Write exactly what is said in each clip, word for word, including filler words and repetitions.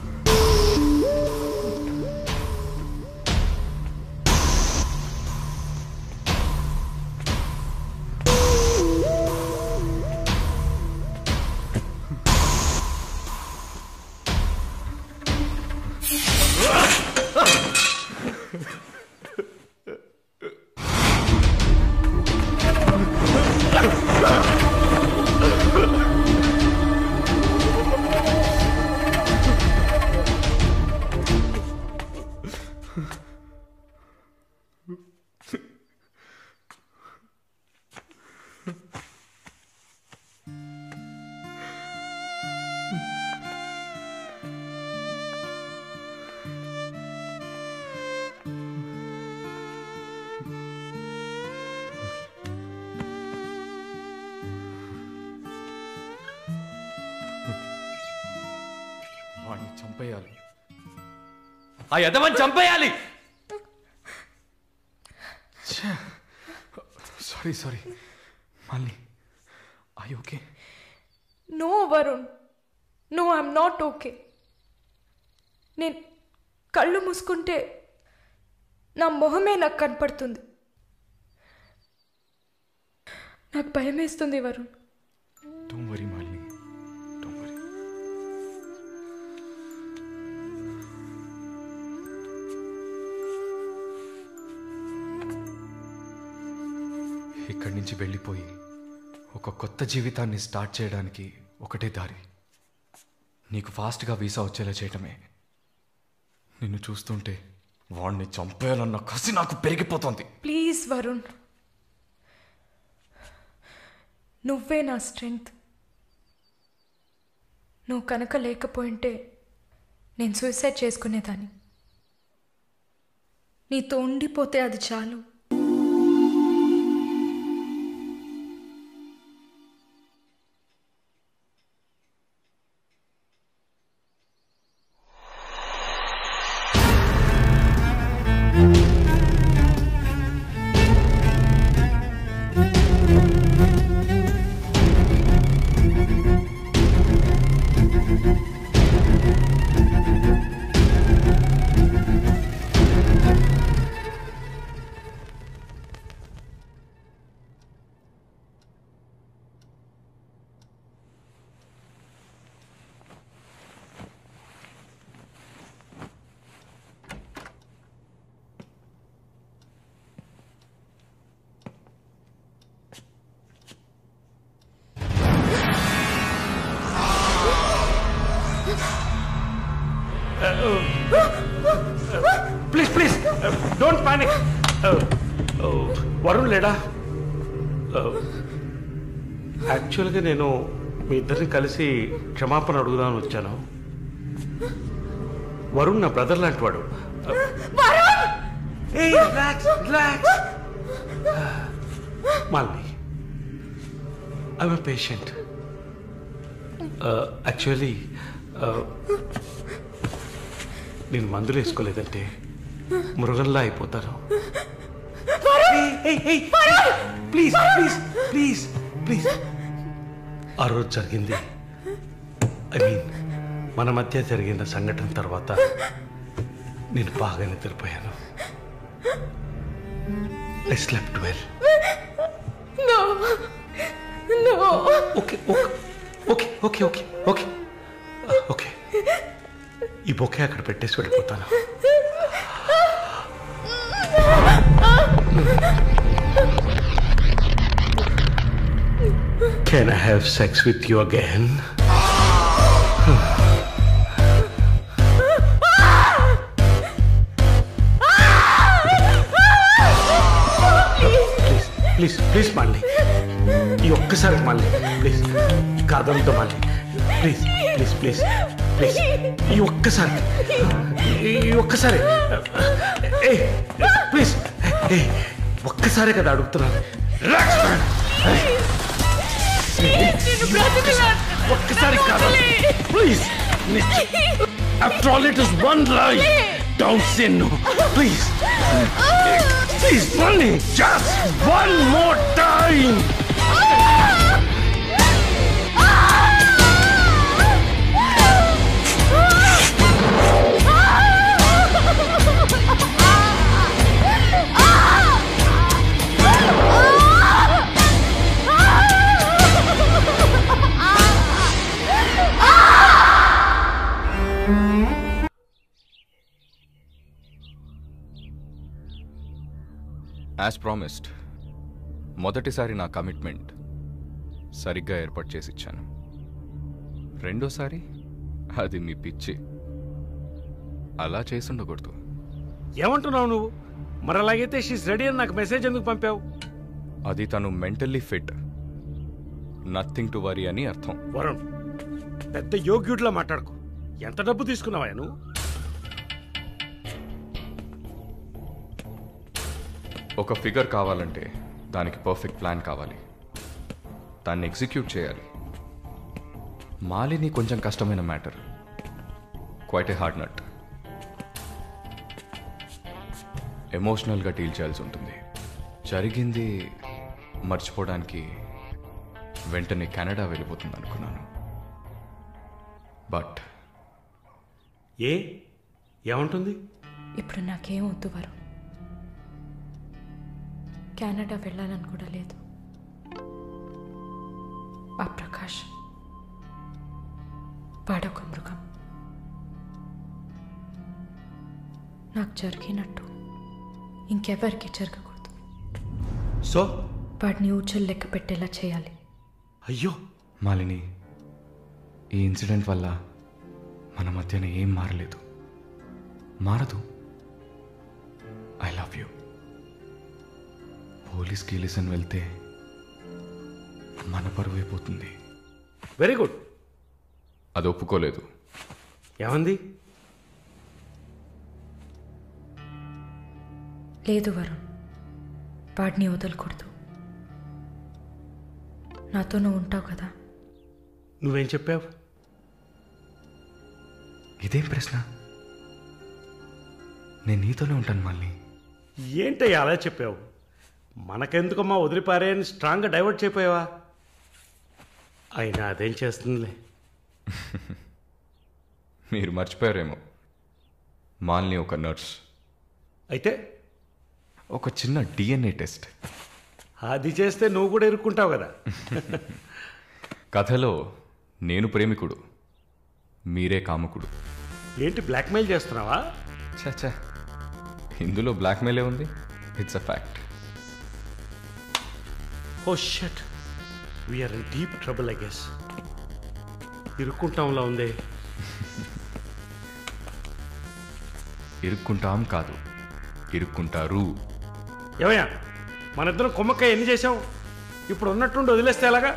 చంపేయాలి, ఆ యదవని చంపేయాలి. సారీ సారీ మళ్ళీ. I okay? No Varun, no I'm not okay. నేను కళ్ళు మూసుకుంటే నా మొహమే నాకు కనపడుతుంది. నాకు భయం వేస్తుంది వరుణ్. Don't worry Malini. ఇక్కడి నుంచి వెళ్ళిపోయి ఒక కొత్త జీవితాన్ని స్టార్ట్ చేయడానికి ఒకటే దారి, నీకు ఫాస్ట్గా వీసా వచ్చేలా చేయటమే. నిన్ను చూస్తుంటే వాడిని చంపేయాలన్న కసి నాకు పెరిగిపోతుంది. ప్లీజ్ వరుణ్, నువ్వే నా స్ట్రెంగ్త్. నువ్వు కనుక లేకపోయింటే నేను సూసైడ్ చేసుకునేదాన్ని. నీతో ఉండిపోతే అది చాలు. Please please don't panic. Varun లేడా? యాక్చువల్గా నేను మీ ఇద్దరిని కలిసి క్షమాపణ అడుగుదామని వచ్చాను. వరుణ్ నా బ్రదర్ లాంటి వాడు. Malini, I'm a patient. Actually నేను మందులు వేసుకోలేదంటే మృగంలా అయిపోతాను. ప్లీజ్ ప్లీజ్ ప్లీజ్ ప్లీజ్ ఆ రోజు జరిగింది, ఐ మీన్ మన మధ్య జరిగిన సంఘటన తర్వాత నేను బాగా నిద్రపోయాను. I slept well. Okay okay okay okay okay okay ఈ బొకే అక్కడ పెట్టేసి వెళ్ళిపోతాను. Can I have sex with you again? Please please మళ్ళీ ఈ ఒక్కసారి మళ్ళీ ప్లీజ్ కాదంతో మళ్ళీ ప్లీజ్ ప్లీజ్ ప్లీజ్ ప్లీజ్ ఈ ఒక్కసారి ఈ ఒక్కసారి ఏ ప్లీజ్ ఏ ఒక్కసారే కదా అడుగుతున్నాను. ఒక్కసారి కాదు please. After all it is one life. Don't say no please please మళ్ళీ just one more time. As promised మొదటిసారి నా కమిట్మెంట్ సరిగ్గా ఏర్పాటు చేసి ఇచ్చాను. రెండోసారి అది మీ పిచ్చి. అలా చేసి ఉండకూడదు. ఏమంటున్నావు నువ్వు? మరి అలాగైతే షీస్ రెడీ అని నాకు మెసేజ్ ఎందుకు పంపావు? అది తను mentally fit, nothing to worry అని అర్థం. వరుణ్, పెద్ద యోగ్యుడిలా మాట్లాడుకో. ఎంత డబ్బు తీసుకున్నావా నువ్వు? ఒక ఫిగర్ కావాలంటే దానికి పర్ఫెక్ట్ ప్లాన్ కావాలి, దాన్ని ఎగ్జిక్యూట్ చేయాలి. మాలిని కొంచెం కష్టమైన matter, quite a hard nut. ఎమోషనల్గా డీల్ చేయాల్సి ఉంటుంది. జరిగింది మర్చిపోవడానికి వెంటనే కెనడా వెళ్ళిపోతుంది అనుకున్నాను. బట్ ఏ ఏమంటుంది? ఇప్పుడు నాకేం వద్దు వరుణ్. కెనడా వెళ్ళాలని కూడా లేదు. ఆ ప్రకాష్ వాడొక మృగం. నాకు జరిగినట్టు ఇంకెవరికి జరగకూడదు. సో వాడిని ఊచలు లెక్క పెట్టేలా చేయాలి. అయ్యో మాలిని, ఈ ఇన్సిడెంట్ వల్ల మన మధ్యన ఏం మారలేదు, మారదు. I love you. పోలీస్కి లిసన్ వెళ్తే మన పరువు అయిపోతుంది. Very good. అది ఒప్పుకోలేదు. ఏమంది? లేదు వరుణ్, వాడిని వదలకూడదు. నాతో నువ్వు ఉంటావు కదా. నువ్వేం చెప్పావు? ఇదేం ప్రశ్న? నేను నీతోనే ఉంటాను మాలిని. ఏంటయ్యా అలా చెప్పావు? మనకెందుకమ్మా వదిలిపారే అని స్ట్రాంగ్గా డైవర్ట్ చేయపోయావా? అయినా అదేం చేస్తుందిలే. మీరు మర్చిపోయారేమో, మాలిని ఒక నర్స్. అయితే ఒక చిన్న డిఎన్ఏ టెస్ట్. అది చేస్తే నువ్వు కూడా ఇరుక్కుంటావు కదా. కథలో నేను ప్రేమికుడు, మీరే కాముకుడు. ఏంటి బ్లాక్మెయిల్ చేస్తున్నావా? చచ్చా, ఇందులో బ్లాక్మెయిలే ఉంది. It's a fact. Oh shit, we're in deep trouble I guess. ఇరుక్కుంటాంలా ఉంది. ఇరుక్కుంటాం కాదు, ఇరుక్కుంటారు. ఏమయ్యా, మన ఇద్దరం కొమ్మక్కాయ ఎన్ని చేసాం? ఇప్పుడు ఉన్నట్టుండి వదిలేస్తే ఎలాగా?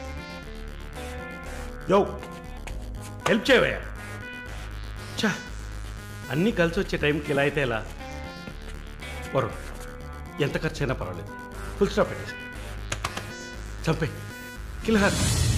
యో హెల్ప్ చేయవయ్యా. చా, అన్నీ కలిసి వచ్చే టైంకి ఇలా అయితే ఎలా? వరుణ్, ఎంత ఖర్చు అయినా పర్వాలేదు, ఫుల్ స్టాప్ పెట్టేసి చంపే కిల్ హర్.